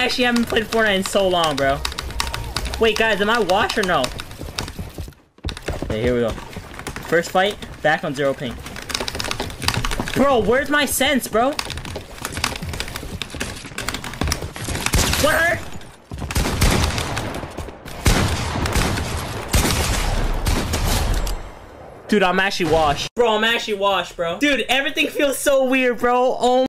actually haven't played Fortnite in so long, bro. Wait, guys, am I washed or no? Okay, here we go. First fight, back on 0 ping. Bro, where's my sense, bro? What hurt? Dude, I'm actually washed. Bro, I'm actually washed, bro. Dude, everything feels so weird, bro. Oh